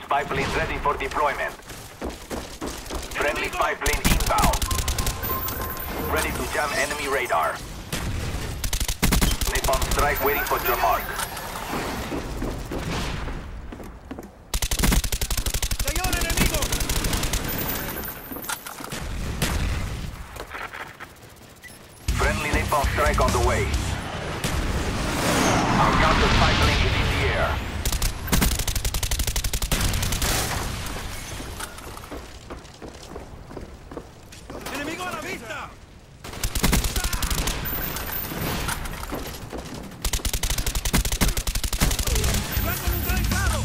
spy plane ready for deployment. Friendly spy plane inbound. Ready to jam enemy radar. Napalm strike waiting for your mark. ¡Señor enemigo! Friendly napalm strike on the way. Our counter spy plane is in the air. ¡Enemigo a la vista! ¡Blanco neutralizado!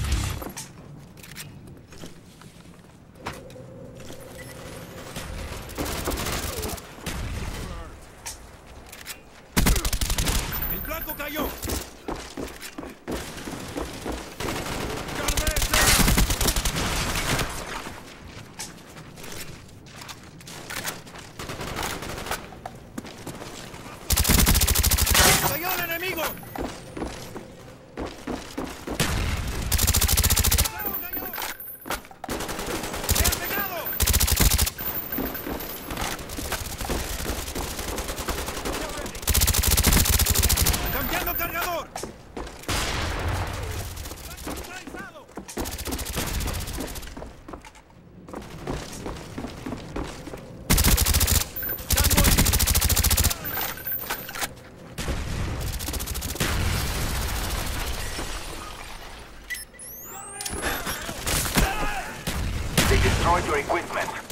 ¡El blanco cayó! ¡Cañón enemigo! ¡Cañón! ¡Me han pegado! ¡Cambiando cargador! ¡Neutralizado! They destroyed your equipment.